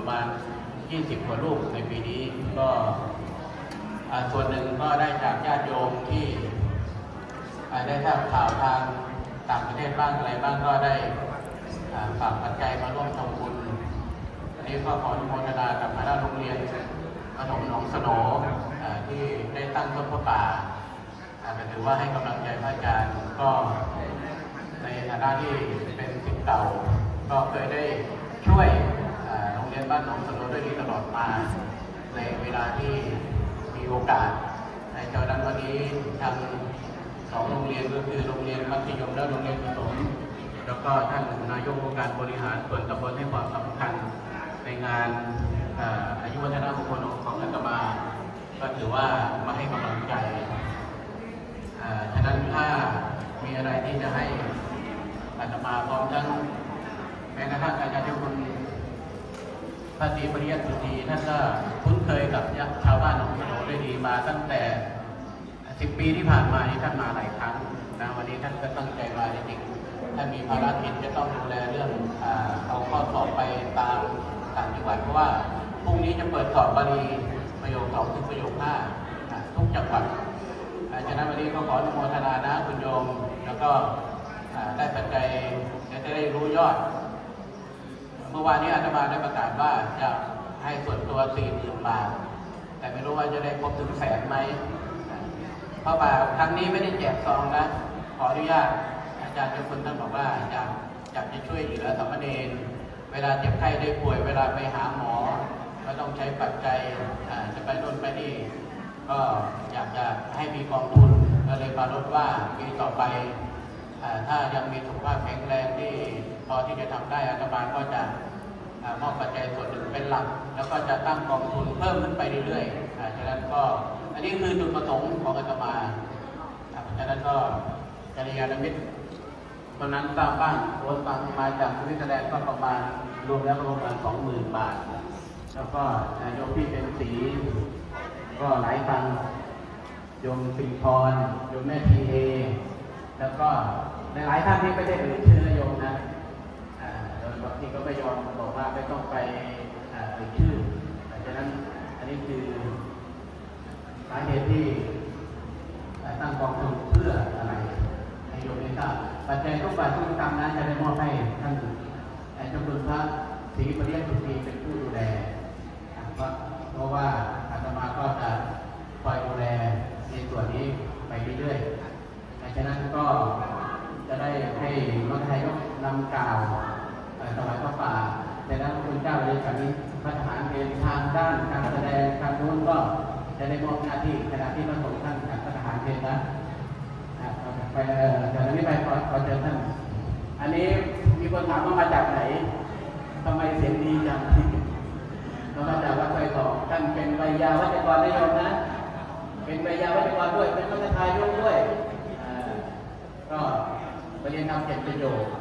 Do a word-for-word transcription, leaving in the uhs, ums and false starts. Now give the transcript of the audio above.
มาณยี่สิบกว่ารูปในปีนี้ก็ส่วนหนึ่งก็ได้จากญาติโยมที่ได้ทราบข่าวทางต่างประเทศบ้างอะไรบ้างก็ได้ฝากปัจจัยมาร่วมทำบุญอันนี้ก็ขออนุโมทนากับคณะโรงเรียนขนมหนองสโหนที่ได้ตั้งต้นพระป่าถือว่าให้กำลังใจพระอาจารย์ก็ในฐานะที่เป็นศิษย์เก่าก็เคยได้ช่วยโรงเรียนบ้านหนองสโหนด้วยดีตลอดมาในเวลาที่มีโอกาสในเจ้านั้นวันนี้ทางสองโรงเรียนก็คือโรงเรียนมัธยมและโรงเรียนประถมแล้วก็ท่านนายกองค์การบริหารส่วนตำบลให้ความสำคัญในงานอายุวัฒนมงคลของอาตมาก็ถือว่ามาให้กำลังใจฉะนั้นถ้ามีอะไรที่จะให้อาตมาพร้อมทั้งแม้กระทั่งอาจารย์เจ้าคุณพระศรีปริยัติสุธีท่านก็คุ้นเคยกับชาวบ้านหนองสโหนได้ดีมาตั้งแต่สิบปีที่ผ่านมาที่ท่านมาหลายครั้งนะวันนี้ท่านก็ตั้งใจมาจริงๆท่านมีภารกิจจะต้องดูแลเรื่องเอาข้อสอบไปตามต่างจังหวัดเพราะว่าพรุ่งนี้จะเปิดสอบบาลีประโยคสองถึงประโยคห้าทุกจังหวัดฉะนั้นวันนี้ก็ขออนุโมทนานะคุณโยมแล้วก็ได้ปัจจัยจะได้รู้ยอดเมื่อวานนี้อาตมาได้ประกาศว่าจะให้ส่วนตัวสี่หมื่นบาทแต่ไม่รู้ว่าจะได้ครบถึงแสนไหมเพราะว่าครั้งนี้ไม่ได้แจกซองนะขออนุญาตอาจารย์เจ้าคุณท่านบอกว่าอยากอยากจะช่วยเหลือสามเณรเวลาเจ็บไข้ได้ป่วยเวลาไปหาหมอก็ต้องใช้ปัจจัยจะไปโน่นไปนี่ก็อยากจะให้มีกองทุนก็เลยปรารถว่าปีต่อไปถ้ายังมีสุขภาพแข็งแรงที่พอที่จะทำได้อาตมาก็จะมอบปัจจัยส่วนหนึ่งเป็นหลักแล้วก็จะตั้งกองทุนเพิ่มขึ้นไปเรื่อยๆฉะนั้นก็อันนี้คือจุดประสงค์ของอาตมาฉะนั้นก็กัลยาณมิตรตอนนั้นสร้างบ้านโอนตังมาจากสวิตเซอร์แลนด์ก็ประมาณรวมแล้วประมาณสองหมื่นบาทแล้วก็โยมพี่เป็นสีก็หลายตังโยมสิงห์พรโยมแม่ทีเอแล้วก็ในหลายท่านที่ไม่ได้เอ่ยชื่อโยมนะบางทีก็ไม่ยอมบอกว่าไม่ต้องไปเอ่ยชื่อดังนั้นอันนี้คือสาเหตุที่ตั้งกองทุนเพื่ออะไรให้โยมได้ทราบปัจจัยทุกบาททุกสตางค์นั้นจะได้มอบให้ท่านเจ้าคุณพระศรีปริยัติสุธีเป็นผู้ดูแลเพราะว่าอาตมาก็จะคอยดูแลในส่วนนี้ไปเรื่อยๆดังนั้นก็จะได้ให้มรรคทายกนำกล่าวถวายพระป่าในนั้นพระคุณเจ้าเลยจากนี้พระทหารเองทางด้านการแสดงทางนู้นก็จะได้มอบหน้าที่ขณะที่พระสงฆ์ท่านจากพระทหารเองนะไปจากนี้ไปขอขอเชิญท่านอันนี้มีคนถามว่ามาจากไหนทำไมเสียงดีจังเรามาจากวัดไฟต่อท่านเป็นวิยาวัจกรนิยมนะเป็นวิยาวัจกรด้วยเป็นมรรคทายกด้วยก็ไปเรียนทำเจ็ดประโยค